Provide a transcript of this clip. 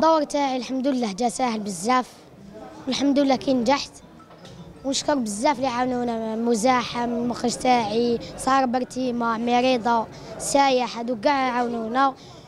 الدور تاعي الحمد لله جا ساهل بزاف، والحمد لله كي نجحت، ونشكر بزاف اللي عاونونا، مزاحم، المخرج تاعي، ساره برتيمه، مريضه، سايح، هادو كاع عاونونا.